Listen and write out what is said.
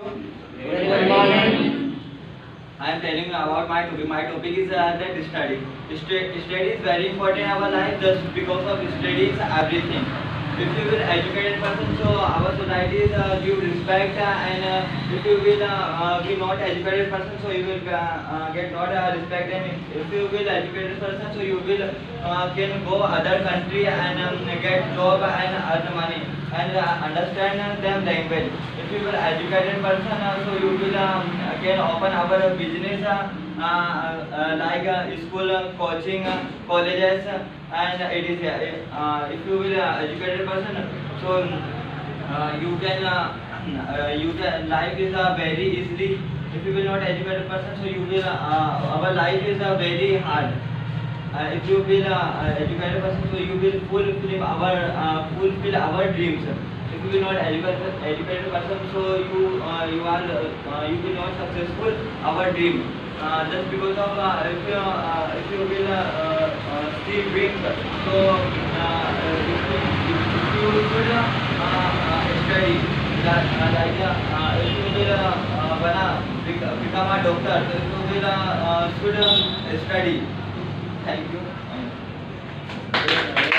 Good morning. I am telling you about my topic. My topic is that study. Study is very important in our life just because of study is everything. If you will educated person, so our society is give respect and if you will be not educated person, so you will get not respect, and if you will educated person, so you will can go other country and get job and earn money and understand them language. If you will educated person, so you will can open our business like school, coaching, colleges, and it is if you will educated person, so you can life is very easily. If you will not educated person, so you will our life is very hard. If you will educated person, so you will fulfill our dreams. If you will not educated person, so you will not successful our dream. Just because of if you will see dreams, so if you should study that if you will become a doctor, so if you will should study. Thank you.